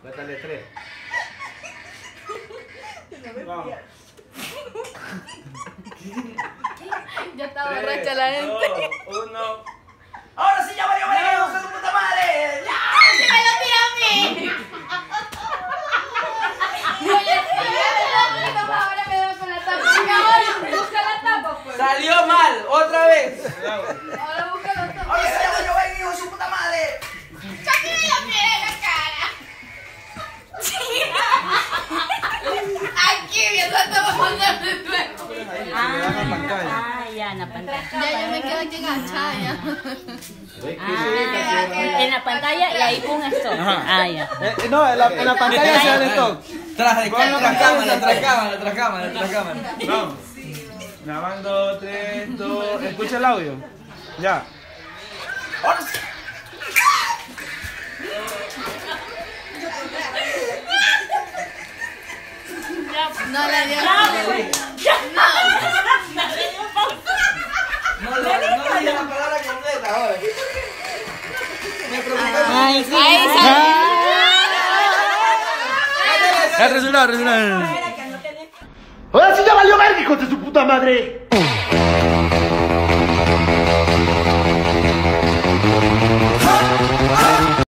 Cuéntale 3. Vamos. Ya está borracha la gente. 2, 1. ¡Ahora sí ya valió, hijo de tu puta madre! ¡Ya! ¡Se me lo tira a mí! Oye, ahora me doy con la tapa. Busca la tapa, pues. ¡Salió mal! ¡Otra vez! Ahora busca la tapa. ¡Ahora sí ya valió, hijo de su puta madre! ¡Shakira lo tiene en la cara! Aquí viendo la tapa mandando de nuevo. Ya, en la pantalla. Ya yo me quedo aquí agachada ya. En la pantalla y ahí pon esto. Ya. No, en la pantalla se ve esto. Tras cámara. Vamos. Grabando 3, 2. Escucha el audio. Ya. No le dio. No le di la palabra completa ahora. Me preocupé. Ay, sí. Ahí Resultado. Ahora sí ya valió verga, hijos de su puta madre.